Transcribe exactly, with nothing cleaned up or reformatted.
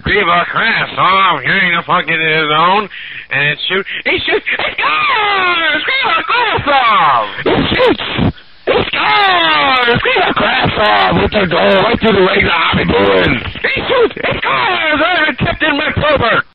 Skriva Krasov getting the puck into his own, and it shoots. He shoots. He scores! Skriva Krasov! He shoots! He scores! Skriva Krasov with the goal right through the legs of Hobby Bruins! He shoots! He scores! I have tipped in my Probert!